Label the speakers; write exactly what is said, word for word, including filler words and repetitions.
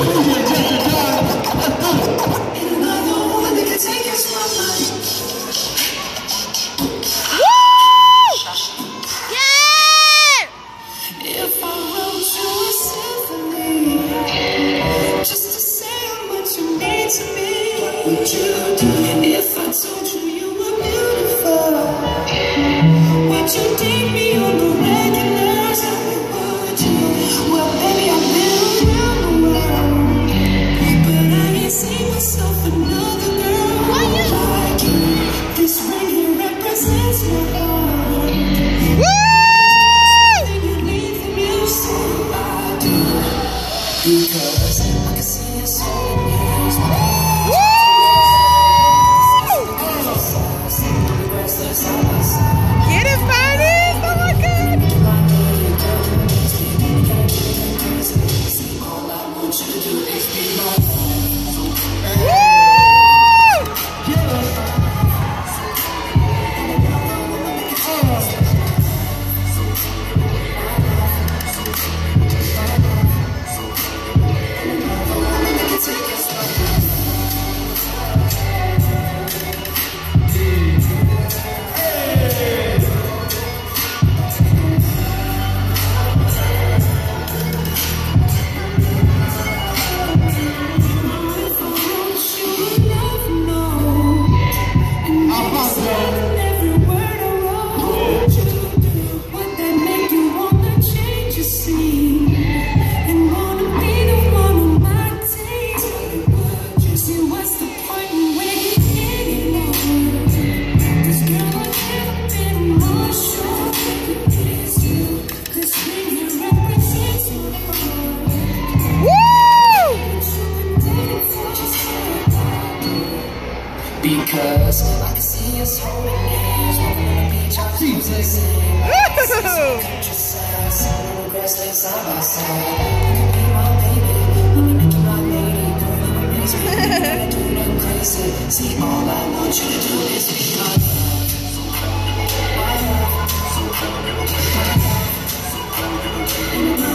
Speaker 1: If I told you you were beautiful, would you date me on the regular? Tell me, would you? Well, baby, I've been around the world, but I ain't seen myself another girl like you. This ring here represents my heart. Woo! There's something you need from you, so I do. Because I can see your soul in yours.
Speaker 2: Get it, Barney! Oh my God!
Speaker 1: All I want you to do is be my because I can see us holding hands, walking on the beach, our music singing. Countryside, sitting on the grass, laying side by side. Be my baby, let me make you my lady. Girl, you amaze me, you gotta do nothing crazy. See, all I want you to do is be my love. My love. My love.